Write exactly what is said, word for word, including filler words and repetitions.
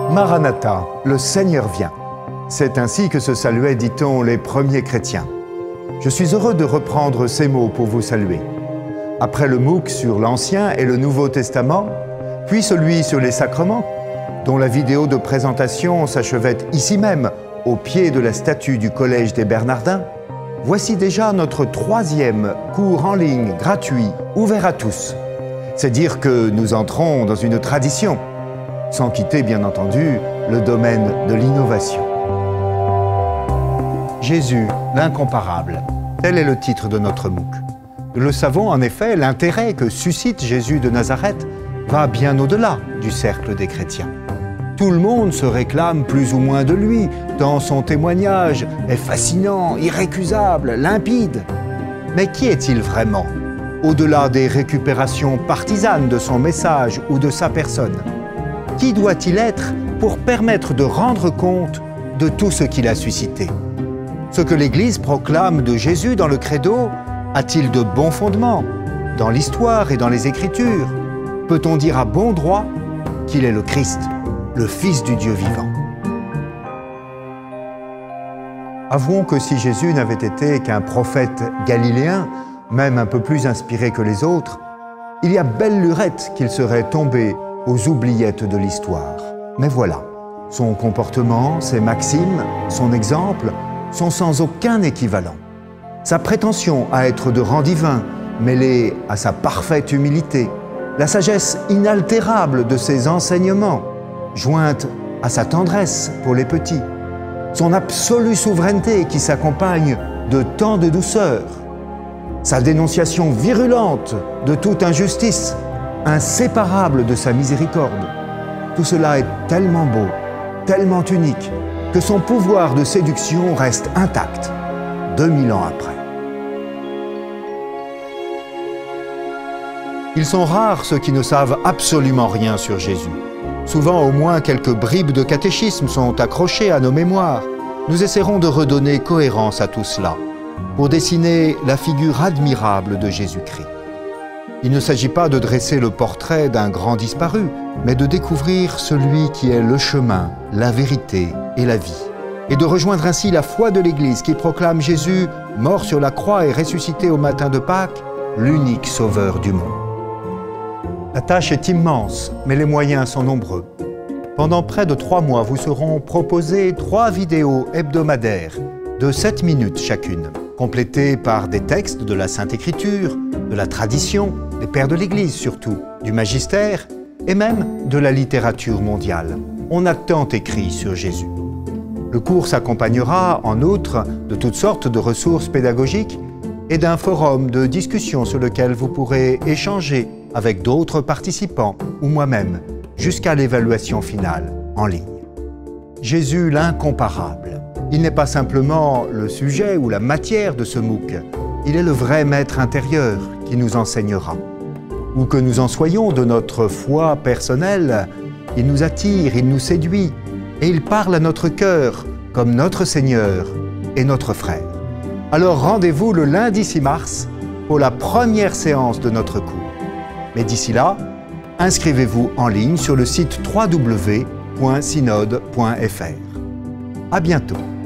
Maranatha, le Seigneur vient. C'est ainsi que se saluaient, dit-on, les premiers chrétiens. Je suis heureux de reprendre ces mots pour vous saluer. Après le MOOC sur l'Ancien et le Nouveau Testament, puis celui sur les sacrements, dont la vidéo de présentation s'achevait ici même, au pied de la statue du Collège des Bernardins, voici déjà notre troisième cours en ligne gratuit, ouvert à tous. C'est dire que nous entrons dans une tradition, sans quitter bien entendu le domaine de l'innovation. Jésus, l'incomparable, tel est le titre de notre MOOC. Nous le savons en effet, l'intérêt que suscite Jésus de Nazareth va bien au-delà du cercle des chrétiens. Tout le monde se réclame plus ou moins de lui, tant son témoignage est fascinant, irrécusable, limpide. Mais qui est-il vraiment, au-delà des récupérations partisanes de son message ou de sa personne? Qui doit-il être pour permettre de rendre compte de tout ce qu'il a suscité? Ce que l'Église proclame de Jésus dans le Credo a-t-il de bons fondements dans l'histoire et dans les Écritures? Peut-on dire à bon droit qu'il est le Christ, le Fils du Dieu vivant? Avouons que si Jésus n'avait été qu'un prophète galiléen, même un peu plus inspiré que les autres, il y a belle lurette qu'il serait tombé aux oubliettes de l'histoire. Mais voilà, son comportement, ses maximes, son exemple sont sans aucun équivalent. Sa prétention à être de rang divin, mêlée à sa parfaite humilité, la sagesse inaltérable de ses enseignements, jointe à sa tendresse pour les petits, son absolue souveraineté qui s'accompagne de tant de douceur, sa dénonciation virulente de toute injustice, inséparable de sa miséricorde. Tout cela est tellement beau, tellement unique, que son pouvoir de séduction reste intact, deux mille ans après. Ils sont rares ceux qui ne savent absolument rien sur Jésus. Souvent, au moins quelques bribes de catéchisme sont accrochées à nos mémoires. Nous essaierons de redonner cohérence à tout cela, pour dessiner la figure admirable de Jésus-Christ. Il ne s'agit pas de dresser le portrait d'un grand disparu, mais de découvrir celui qui est le chemin, la vérité et la vie, et de rejoindre ainsi la foi de l'Église qui proclame Jésus, mort sur la croix et ressuscité au matin de Pâques, l'unique sauveur du monde. La tâche est immense, mais les moyens sont nombreux. Pendant près de trois mois, vous seront proposées trois vidéos hebdomadaires de sept minutes chacune, complétées par des textes de la Sainte Écriture, de la tradition, des pères de l'Église surtout, du magistère et même de la littérature mondiale. On a tant écrit sur Jésus. Le cours s'accompagnera, en outre, de toutes sortes de ressources pédagogiques et d'un forum de discussion sur lequel vous pourrez échanger avec d'autres participants ou moi-même, jusqu'à l'évaluation finale en ligne. Jésus l'incomparable. Il n'est pas simplement le sujet ou la matière de ce MOOC, il est le vrai maître intérieur qui nous enseignera. Où que nous en soyons de notre foi personnelle, il nous attire, il nous séduit, et il parle à notre cœur comme notre Seigneur et notre frère. Alors rendez-vous le lundi six mars pour la première séance de notre cours. Mais d'ici là, inscrivez-vous en ligne sur le site w w w point synode point f r. À bientôt.